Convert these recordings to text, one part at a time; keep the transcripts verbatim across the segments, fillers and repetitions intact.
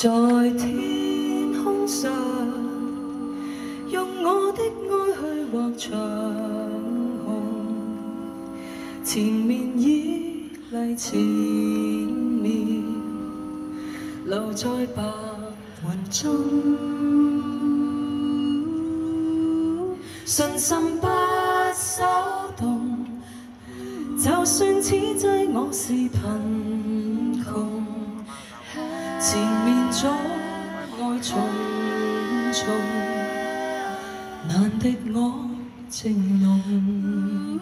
在天空上，用我的愛去畫長虹，前面已嚟前面，留在白雲中，信心不手動，就算此際我是貧窮。 前面阻礙重重，難敵我情濃。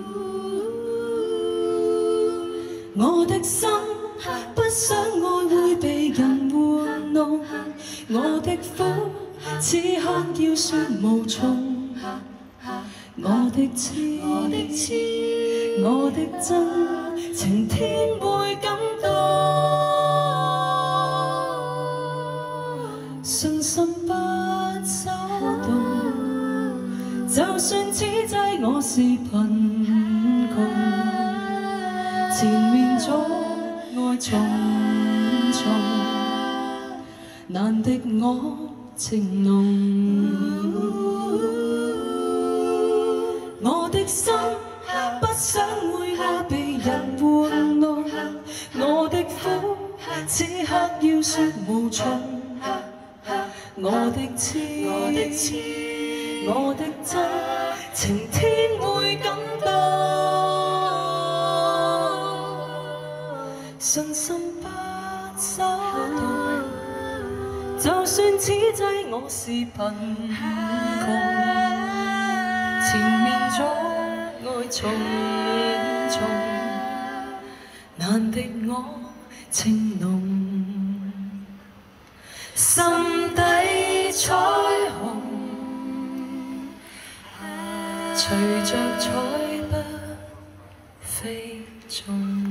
我的心不想愛會被人玩弄，我的苦此刻要說無從。我的痴，我的真，情天會感動。 信心不手動，就算此際我是貧窮，前面阻礙重重，難敵我情濃。我的心不想會愛被人玩弄，我的苦此刻要說無從。 我的痴，我的痴，我的真，情天會感動。信心不手動，就算此際我是貧窮，前面阻礙重重，難敵我情濃。 心底彩虹，隨着彩筆飛縱。